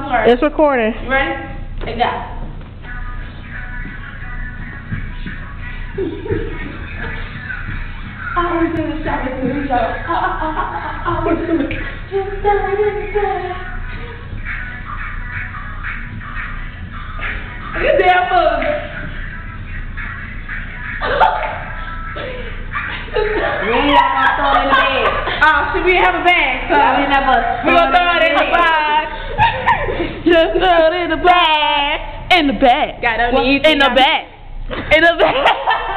some words. It's recording. You ready? Hey, go. I was in the shower, I was in the just down in the bed. You damn mug. We ain't got no throw it in the bag. Oh, should we have a bag? So we never gonna throw it in the bag. Just throw it in the bag. In the bag. Got in the bag. In the bag.